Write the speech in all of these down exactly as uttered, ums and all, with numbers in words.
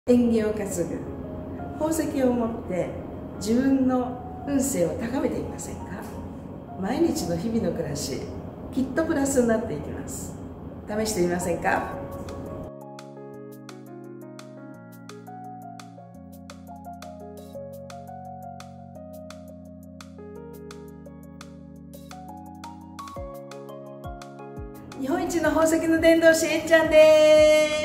縁起を担ぐ宝石を持って自分の運勢を高めていませんか？毎日の日々の暮らし、きっとプラスになっていきます。試してみませんか？日本一の宝石の伝道師えっちゃんです。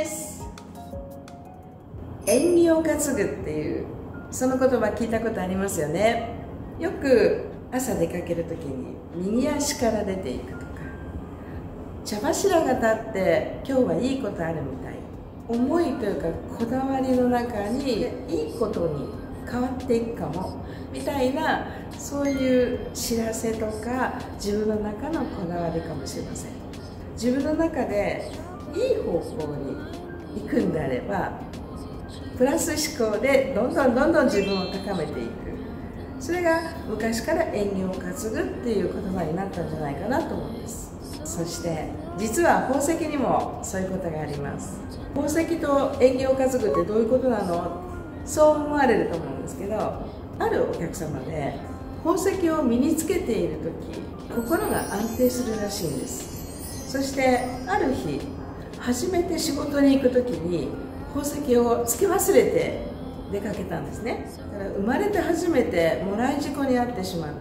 縁起を担ぐっていうその言葉聞いたことありますよね。よく朝出かけるときに右足から出ていくとか、茶柱が立って今日はいいことあるみたい、思いというかこだわりの中にいいことに変わっていくかもみたいな、そういう知らせとか自分の中のこだわりかもしれません。自分の中でいい方向に行くんであれば、プラス思考でどんどんどんどん自分を高めていく、それが昔から縁起を担ぐっていう言葉になったんじゃないかなと思うんです。そして実は宝石にもそういうことがあります。宝石と縁起を担ぐってどういうことなの？そう思われると思うんですけど、あるお客様で宝石を身につけている時、心が安定するらしいんです。そしてある日初めて仕事に行く時に宝石をつけ忘れて出かけたんですね。だから生まれて初めてもらい事故に遭ってしまって、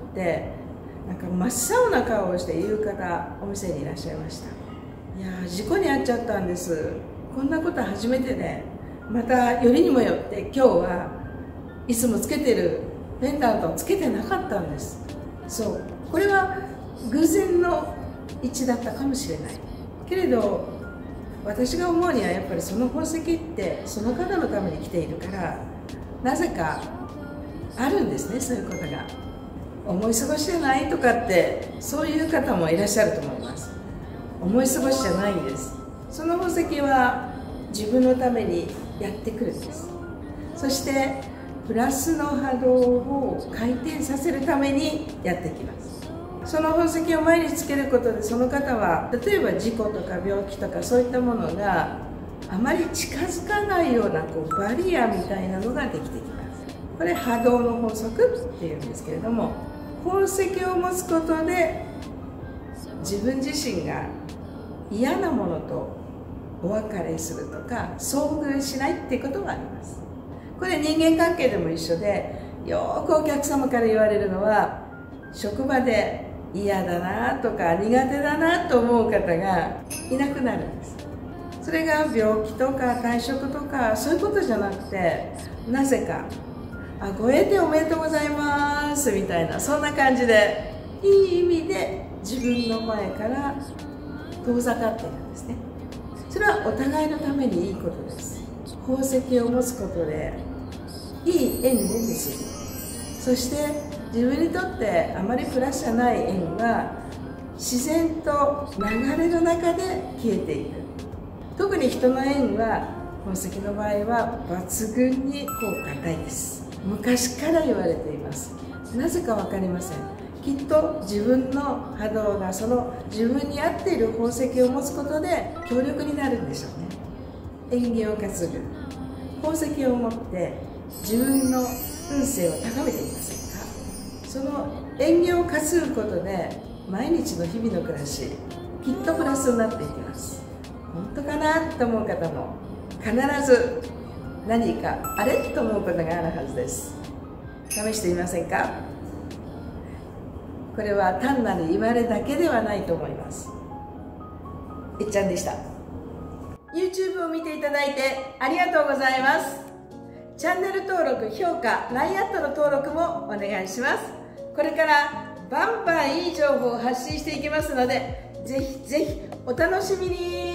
なんか真っ青な顔をして夕方お店にいらっしゃいました。いやー、事故に遭っちゃったんです。こんなこと初めてで、またよりにもよって今日はいつもつけてるペンダントをつけてなかったんです。そう、これは偶然の一致だったかもしれないけれど、私が思うにはやっぱりその宝石ってその方のために来ているから、なぜかあるんですね、そういうことが。思い過ごしじゃないとかってそういう方もいらっしゃると思います。思い過ごしじゃないんです。その宝石は自分のためにやってくるんです。そしてプラスの波動を回転させるためにやってきます。その宝石を毎日つけることで、その方は例えば事故とか病気とかそういったものがあまり近づかないようなこうバリアみたいなのができてきます。これ波動の法則っていうんですけれども、宝石を持つことで自分自身が嫌なものとお別れするとか遭遇しないっていうことがあります。これ人間関係でも一緒で、よくお客様から言われるのは、職場で嫌だなとか苦手だなと思う方がいなくなるんです。それが病気とか退職とかそういうことじゃなくて、なぜかあご栄転おめでとうございますみたいな、そんな感じでいい意味で自分の前から遠ざかっているんですね。それはお互いのためにいいことです。宝石を持つことでいい縁を結ぶ。そして自分にとってあまりプラスじゃない縁は自然と流れの中で消えていく。特に人の縁は宝石の場合は抜群に効果大です。昔から言われています。なぜか分かりません。きっと自分の波動がその自分に合っている宝石を持つことで強力になるんでしょうね。縁起を担ぐ宝石を持って自分の運勢を高めていませんか？その縁起を担ぐことで毎日の日々の暮らし、きっとプラスになっていきます。本当かなと思う方も必ず何かあれと思うことがあるはずです。試してみませんか？これは単なる言われだけではないと思います。えっちゃんでした。 YouTube を見ていただいてありがとうございます。チャンネル登録、評価、ライン アットの登録もお願いします。これからバンバンいい情報を発信していきますので、ぜひぜひお楽しみに。